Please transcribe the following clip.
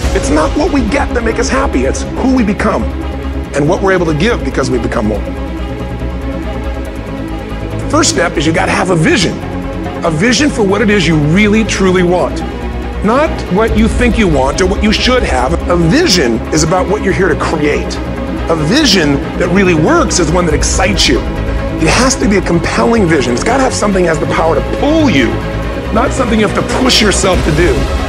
It's not what we get that makes us happy. It's who we become and what we're able to give because we become more. First step is you got to have a vision for what it is you really, truly want. Not what you think you want or what you should have. A vision is about what you're here to create. A vision that really works is one that excites you. It has to be a compelling vision. It's got to have something that has the power to pull you, not something you have to push yourself to do.